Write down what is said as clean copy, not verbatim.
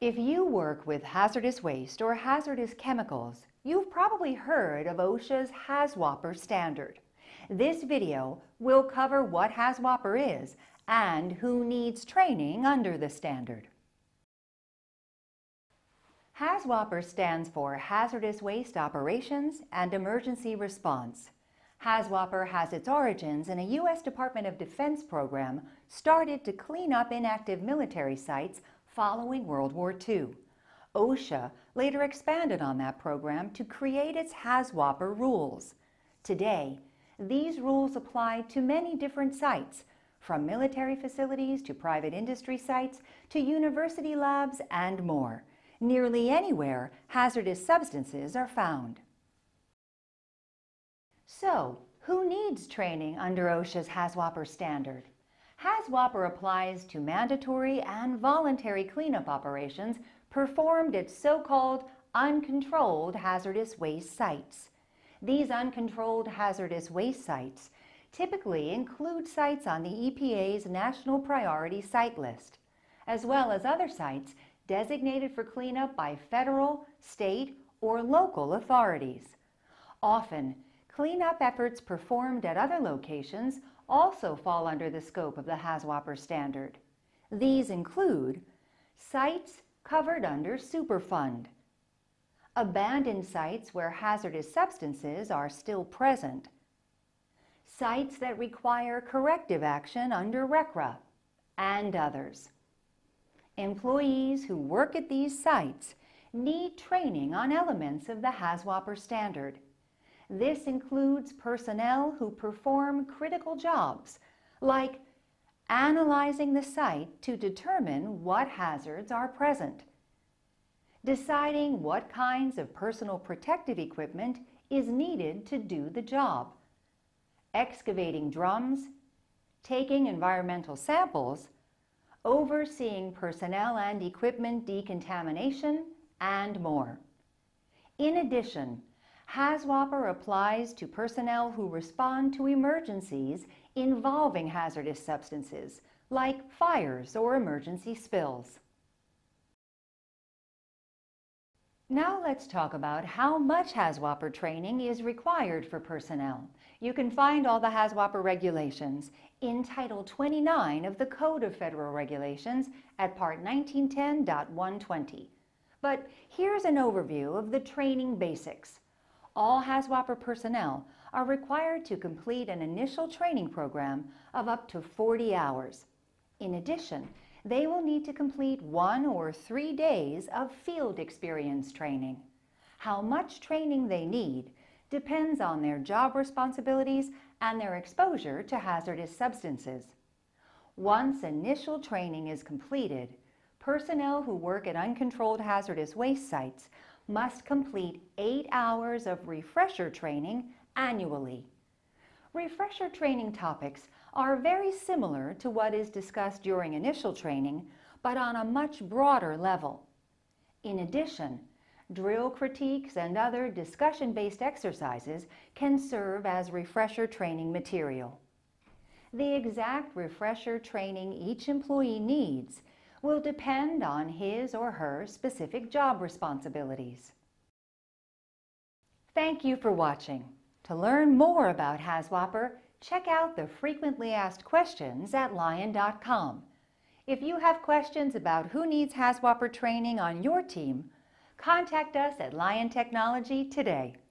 If you work with hazardous waste or hazardous chemicals, you've probably heard of OSHA's HazWOPER standard. This video will cover what HazWOPER is and who needs training under the standard. HazWOPER stands for Hazardous Waste Operations and Emergency Response. HazWOPER has its origins in a U.S. Department of Defense program started to clean up inactive military sites following World War II. OSHA later expanded on that program to create its HazWOPER rules. Today, these rules apply to many different sites, from military facilities to private industry sites to university labs and more. Nearly anywhere hazardous substances are found. So, who needs training under OSHA's HazWOPER standard? HazWOPER applies to mandatory and voluntary cleanup operations performed at so-called uncontrolled hazardous waste sites. These uncontrolled hazardous waste sites typically include sites on the EPA's National Priority Site List, as well as other sites designated for cleanup by federal, state, or local authorities. Often, cleanup efforts performed at other locations also fall under the scope of the HazWOPER standard. These include sites covered under Superfund, abandoned sites where hazardous substances are still present, sites that require corrective action under RCRA, and others. Employees who work at these sites need training on elements of the HazWOPER standard. This includes personnel who perform critical jobs, like analyzing the site to determine what hazards are present, deciding what kinds of personal protective equipment is needed to do the job, excavating drums, taking environmental samples, overseeing personnel and equipment decontamination, and more. In addition, HazWOPER applies to personnel who respond to emergencies involving hazardous substances, like fires or emergency spills. Now let's talk about how much HazWOPER training is required for personnel. You can find all the HazWOPER regulations in Title 29 of the Code of Federal Regulations at Part 1910.120. But here's an overview of the training basics. All HazWOPER personnel are required to complete an initial training program of up to 40 hours. In addition, they will need to complete 1 or 3 days of field experience training. How much training they need depends on their job responsibilities and their exposure to hazardous substances. Once initial training is completed, personnel who work at uncontrolled hazardous waste sites must complete 8 hours of refresher training annually. Refresher training topics are very similar to what is discussed during initial training, but on a much broader level. In addition, drill critiques and other discussion-based exercises can serve as refresher training material. The exact refresher training each employee needs will depend on his or her specific job responsibilities. Thank you for watching. To learn more about HazWOPER, check out the frequently asked questions at lion.com. If you have questions about who needs HazWOPER training on your team, contact us at Lion Technology today.